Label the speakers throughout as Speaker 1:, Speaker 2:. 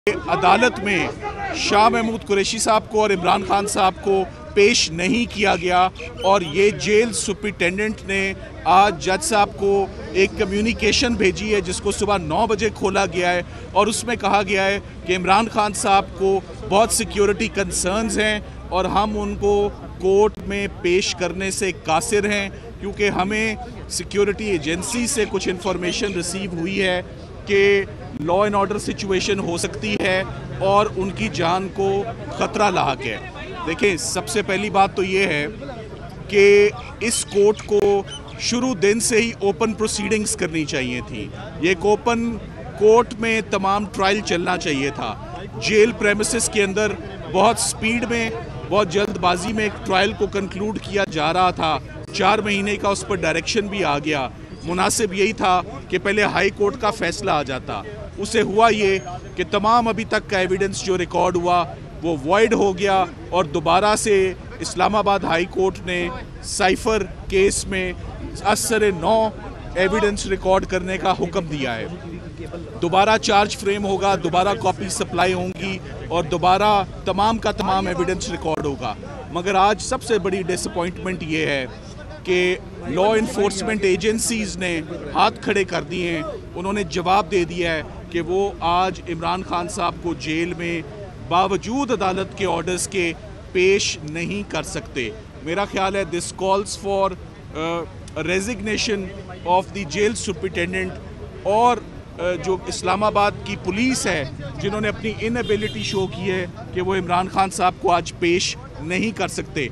Speaker 1: अदालत में शाह महमूद कुरैशी साहब को और इमरान खान साहब को पेश नहीं किया गया और ये जेल सुपरिटेंडेंट ने आज जज साहब को एक कम्युनिकेशन भेजी है जिसको सुबह 9 बजे खोला गया है और उसमें कहा गया है कि इमरान खान साहब को बहुत सिक्योरिटी कंसर्न्स हैं और हम उनको कोर्ट में पेश करने से कासिर हैं क्योंकि हमें सिक्योरिटी एजेंसी से कुछ इन्फॉर्मेशन रिसीव हुई है कि लॉ एंड ऑर्डर सिचुएशन हो सकती है और उनकी जान को ख़तरा लाक है। देखें, सबसे पहली बात तो ये है कि इस कोर्ट को शुरू दिन से ही ओपन प्रोसीडिंग्स करनी चाहिए थी। ये एक ओपन कोर्ट में तमाम ट्रायल चलना चाहिए था। जेल प्रेमिसेस के अंदर बहुत स्पीड में, बहुत जल्दबाजी में एक ट्रायल को कंक्लूड किया जा रहा था। 4 महीने का उस पर डायरेक्शन भी आ गया। मुनासिब यही था कि पहले हाई कोर्ट का फैसला आ जाता। उसे हुआ ये कि तमाम अभी तक का एविडेंस जो रिकॉर्ड हुआ वो वॉइड हो गया और दोबारा से इस्लामाबाद हाई कोर्ट ने साइफर केस में असर 9 एविडेंस रिकॉर्ड करने का हुक्म दिया है। दोबारा चार्ज फ्रेम होगा, दोबारा कॉपी सप्लाई होंगी और दोबारा तमाम का तमाम एविडेंस रिकॉर्ड होगा। मगर आज सबसे बड़ी डिसअपॉइंटमेंट ये है कि लॉ इन्फोर्समेंट एजेंसीज़ ने हाथ खड़े कर दिए हैं। उन्होंने जवाब दे दिया है कि वो आज इमरान खान साहब को जेल में बावजूद अदालत के ऑर्डर्स के पेश नहीं कर सकते। मेरा ख्याल है this calls for resignation of the jail superintendent और जो इस्लामाबाद की पुलिस है जिन्होंने अपनी इनएबिलिटी शो की है कि वो इमरान खान साहब को आज पेश नहीं कर सकते।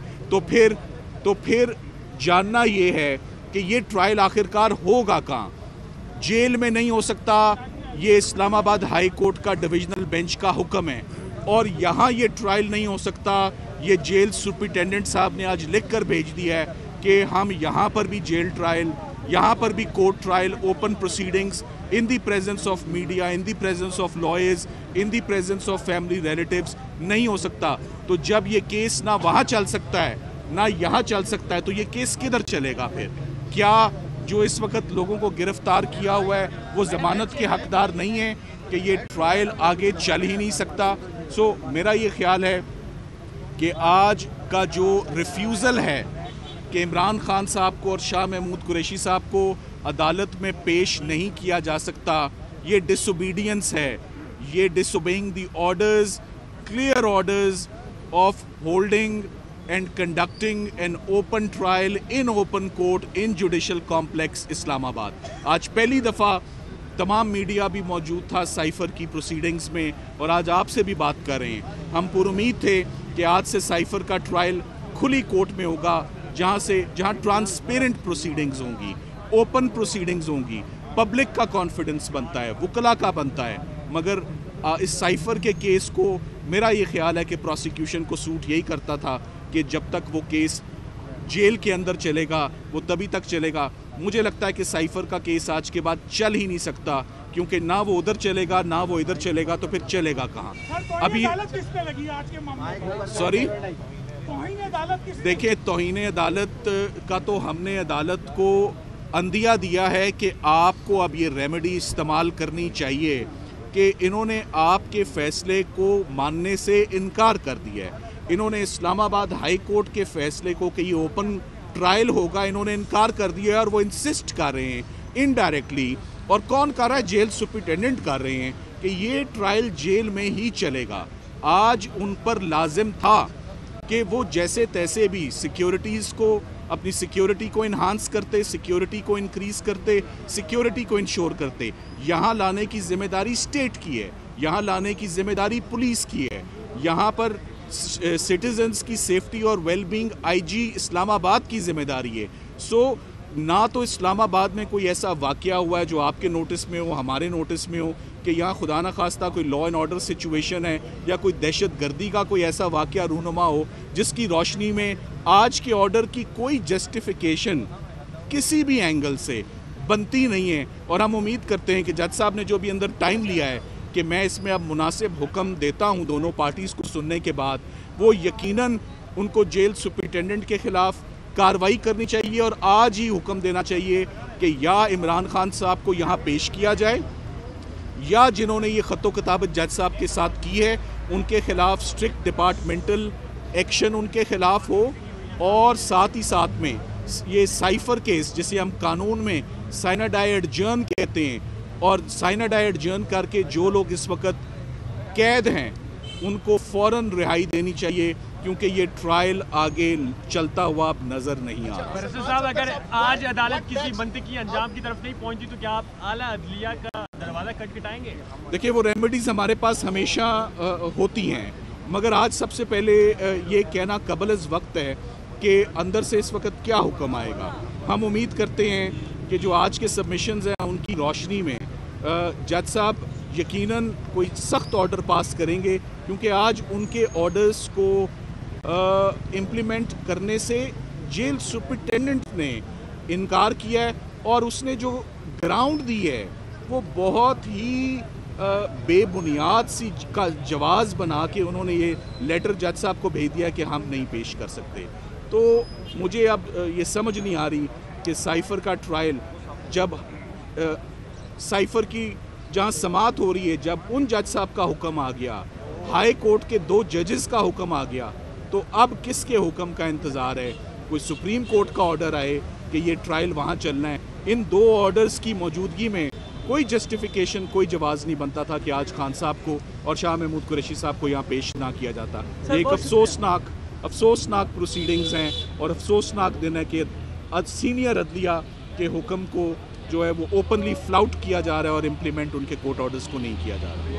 Speaker 1: तो फिर जानना ये है कि ये ट्रायल आखिरकार होगा कहाँ। जेल में नहीं हो सकता, ये इस्लामाबाद हाई कोर्ट का डिविजनल बेंच का हुक्म है और यहाँ ये ट्रायल नहीं हो सकता। ये जेल सुपरिटेंडेंट साहब ने आज लिख कर भेज दिया है कि हम यहाँ पर भी जेल ट्रायल, यहाँ पर भी court trial, open proceedings in the presence of media, in the presence of lawyers, in the presence of family relatives नहीं हो सकता। तो जब ये केस ना वहाँ चल सकता है ना यहाँ चल सकता है तो ये केस किधर चलेगा फिर? क्या जो इस वक्त लोगों को गिरफ्तार किया हुआ है वो ज़मानत के हकदार नहीं है कि ये ट्रायल आगे चल ही नहीं सकता? सो मेरा ये ख्याल है कि आज का जो रिफ्यूज़ल है कि इमरान खान साहब को और शाह महमूद कुरैशी साहब को अदालत में पेश नहीं किया जा सकता, ये डिसोबीडियंस है। ये disobeying the orders, clear orders of holding and conducting an open trial in open court in Judicial Complex Islamabad. आज पहली दफ़ा तमाम मीडिया भी मौजूद था साइफर की प्रोसीडिंग्स में और आज आपसे भी बात कर रहे हैं। हम पुरुमीद थे कि आज से साइफर का ट्रायल खुली कोर्ट में होगा जहाँ ट्रांसपेरेंट प्रोसीडिंग्स होंगी, ओपन प्रोसीडिंग्स होंगी, पब्लिक का कॉन्फिडेंस बनता है, वकला का बनता है। मगर इस साइफर के केस को मेरा ये ख्याल है कि प्रोसिक्यूशन को सूट यही करता था कि जब तक वो केस जेल के अंदर चलेगा वो तभी तक चलेगा। मुझे लगता है कि साइफर का केस आज के बाद चल ही नहीं सकता क्योंकि ना वो उधर चलेगा ना वो इधर चलेगा, तो फिर चलेगा कहाँ? अभी सॉरी, देखिए, तौहीन अदालत का तो हमने अदालत को अंदिया दिया है कि आपको अब ये रेमेडी इस्तेमाल करनी चाहिए कि इन्होंने आपके फैसले को मानने से इनकार कर दिया है। इन्होंने इस्लामाबाद हाई कोर्ट के फैसले को कि ये ओपन ट्रायल होगा इन्होंने इनकार कर दिया है और वो इंसिस्ट कर रहे हैं इनडायरेक्टली, और कौन कर रहा है? जेल सुपरिटेंडेंट कर रहे हैं कि ये ट्रायल जेल में ही चलेगा। आज उन पर लाजिम था कि वो जैसे तैसे भी सिक्योरिटीज़ को, अपनी सिक्योरिटी को इन्हांस करते, सिक्योरिटी को इंक्रीज़ करते, सिक्योरिटी को इंश्योर करते। यहाँ लाने की ज़िम्मेदारी स्टेट की है, यहाँ लाने की ज़िम्मेदारी पुलिस की है। यहाँ पर सिटीजन्स की सेफ्टी और वेलबींग आईजी इस्लामाबाद की ज़िम्मेदारी है। सो ना तो इस्लामाबाद में कोई ऐसा वाक़या हुआ है जो आपके नोटिस में हो, हमारे नोटिस में हो, कि यहाँ खुदा न खास्ता कोई लॉ एंड ऑर्डर सिचुएशन है या कोई दहशत गर्दी का कोई ऐसा वाक़या रूनुमा हो जिसकी रोशनी में आज के ऑर्डर की कोई जस्टिफिकेशन किसी भी एंगल से बनती नहीं है। और हम उम्मीद करते हैं कि जज साहब ने जो भी अंदर टाइम लिया है कि मैं इसमें अब मुनासिब हुक्म देता हूं दोनों पार्टीज़ को सुनने के बाद, वो यकीनन उनको जेल सुपरिटेंडेंट के ख़िलाफ़ कार्रवाई करनी चाहिए और आज ही हुक्म देना चाहिए कि या इमरान खान साहब को यहाँ पेश किया जाए یا جنہوں نے یہ خط و کتابت جج صاحب کے ساتھ کی ہے ان کے خلاف اسٹرکٹ ڈپارٹمنٹل ایکشن ان کے خلاف ہو، اور ساتھ ہی ساتھ میں یہ سائفر کیس جسے ہم قانون میں سائناڈائی ایڈجرن کہتے ہیں، اور سائناڈائی ایڈجرن کر کے جو لوگ اس وقت قید ہیں ان کو فوراً رہائی دینی چاہیے، کیونکہ یہ ٹرائل آگے چلتا ہوا اب نظر نہیں آ رہا۔
Speaker 2: بیرسٹر صاحب، اگر آج عدالت کسی منطقی انجام کی طرف نہیں پہنچی تو کیا آپ اعلیٰ عدلیہ کا دروازہ کھٹکھٹائیں گے؟
Speaker 1: دیکھیے، وہ ریمیڈیز ہمارے پاس ہمیشہ ہوتی ہیں، مگر آج سب سے پہلے یہ کہنا قبل از وقت ہے کہ اندر سے اس وقت کیا حکم آئے گا۔ ہم امید کرتے ہیں کہ جو آج کے سبمیشنز ہیں ان کی روشنی میں جج صاحب یقیناً کوئی سخت آرڈر پاس کریں گے، کیونکہ آج ان کے آرڈرز کو امپلیمنٹ کرنے سے جیل سپرنٹینڈنٹ نے انکار کیا ہے، اور اس نے جو گراؤنڈ دی ہے وہ بہت ہی بے بنیاد سی کا جواز بنا کے انہوں نے یہ لیٹر جج صاحب کو بھیج دیا کہ ہم نہیں پیش کر سکتے۔ تو مجھے اب یہ سمجھ نہیں آ رہی کہ سائفر کا ٹرائل جب سائفر کی جہاں سماعت ہو رہی ہے، جب ان جج صاحب کا حکم آ گیا، ہائی کورٹ کے 2 ججز کا حکم آ گیا، تو اب کس کے حکم کا انتظار ہے؟ کوئی سپریم کورٹ کا آرڈر آئے کہ یہ ٹرائل وہاں چلنا ہے۔ ان 2 آرڈرز کی موجودگی میں کوئی جسٹیفیکیشن، کوئی جواز نہیں بنتا تھا کہ آج خان صاحب کو اور شاہ محمود قریشی صاحب کو یہاں پیش نہ کیا جاتا۔ ایک افسوسناک پروسیڈنگز ہیں، اور افسوسناک دن ہے کہ سینئر عدلیہ کے حکم کو جو ہے وہ اوپنلی فلاؤٹ کیا جا رہا ہے اور امپلیمنٹ ان کے کورٹ آرڈرز کو نہیں کیا جا رہا ہے۔